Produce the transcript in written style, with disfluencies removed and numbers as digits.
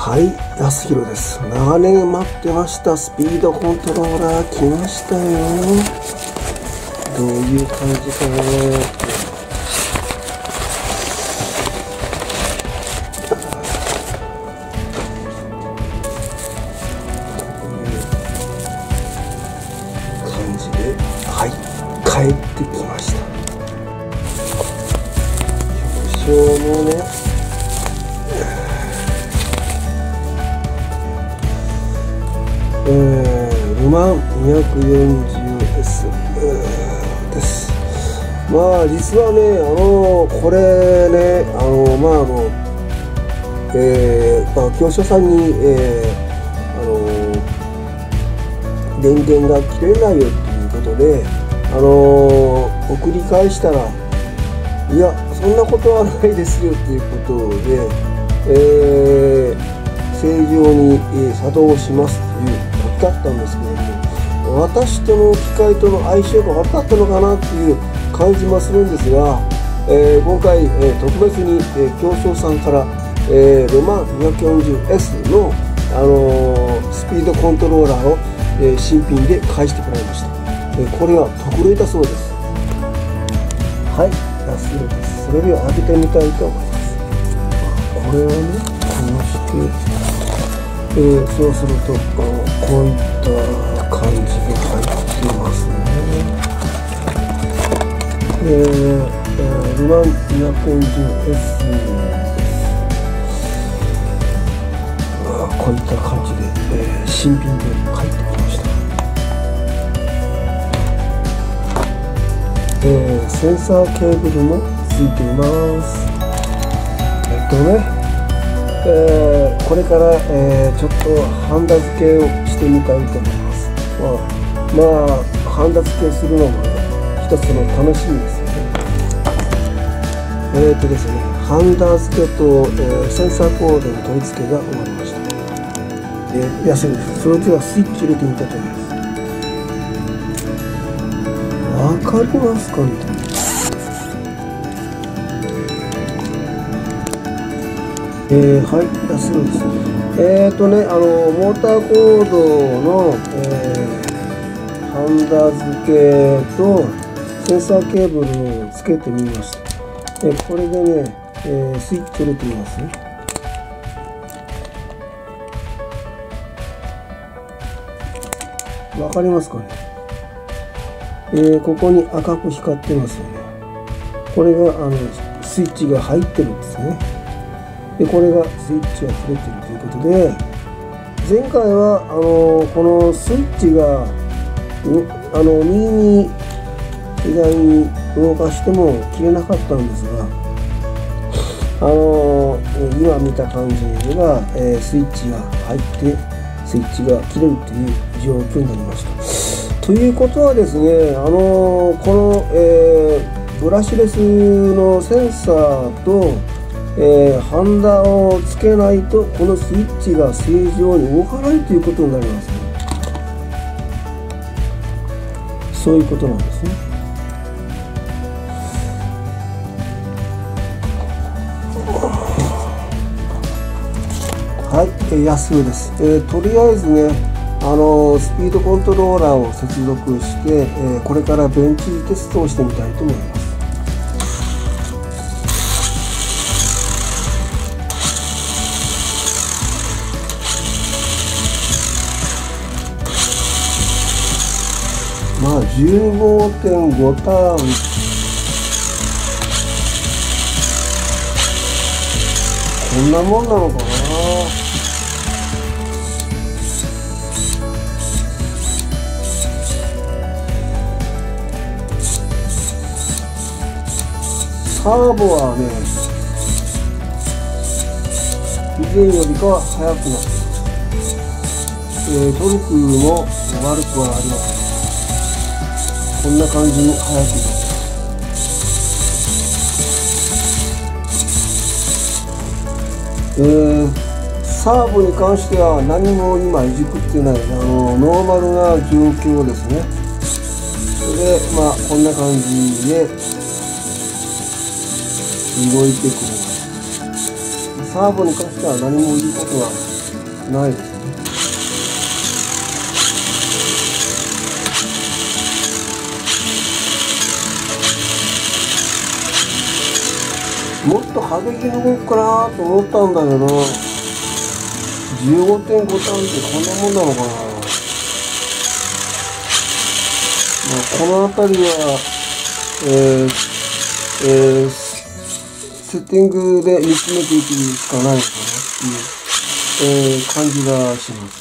はい、安弘です。長年待ってましたスピードコントローラー来ましたよ。どういう感じかね。はい、帰ってきました。表彰もね、ルマン 240S です。まあ実はね、これね、業者さんに、電源が切れないよっていうことで、送り返したら、いや、そんなことはないですよっていうことで、正常に、作動しますっていうことだったんですけれども、私との機械との相性が悪かったのかなっていう感じもするんですが、今回、特別に、京商さんから、ロマン 240S の、スピードコントローラーを、新品で返してもらいました。これは特例だそうです。はい、安いです。それでは開けてみたいと思います。これをね、こうして、そうするとこういった感じで入っていますね。ルマン 240S、こういった感じで、新品で入ってきました。センサーケーブルもついています。これから、ちょっとハンダ付けをしてみたいと思います。ハンダ付けするのもね、一つの楽しみですよね。ですね、ハンダ付けと、センサーコードの取り付けが終わりました。安いです。それではスイッチ入れてみたいと思います。わかりますかね。はい、安いです。モーターコードの、ハンダ付けとセンサーケーブルをつけてみました。これでね、スイッチ入れてみますね。わかりますかね。ここに赤く光ってますよね。これがスイッチが入ってるんですね。でこれがスイッチが切れてるということで、前回はこのスイッチが右に左に動かしても切れなかったんですが、今見た感じでは、スイッチが入ってスイッチが切れるという状況になりました。ということはですね、この、ブラシレスのセンサーと、ハンダをつけないとこのスイッチが正常に動かないということになりますね。そういうことなんですね。はい、安いです。とりあえずね、スピードコントローラーを接続して、これからベンチテストをしてみたいと思います。15.5 ターン。こんなもんなのかな。サーボはね、以前よりかは速くなっています。トルクも悪くはありません。こんな感じに速くなっています。サーボに関しては何も今いじくってないノーマルな状況ですね。それでこんな感じで動いてくれます。 サーボに関しては何も言うことはないですね。もっと激しに動くかなと思ったんだけど、15.5 ターンってこんなもんなのかな。この辺りは、セッティングで見つめていくしかないのかなっていう、感じがします。